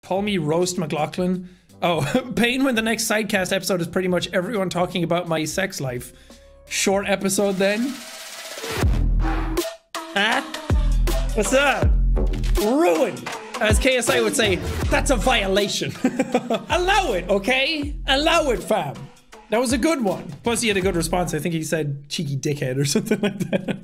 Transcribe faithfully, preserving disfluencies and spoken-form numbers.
Call me Roast McLaughlin. Oh, pain when the next Sidecast episode is pretty much everyone talking about my sex life. Short episode then. Huh? What's up? Ruined. As K S I would say, that's a violation. Allow it, okay? Allow it, fam. That was a good one. Plus, he had a good response. I think he said cheeky dickhead or something like that.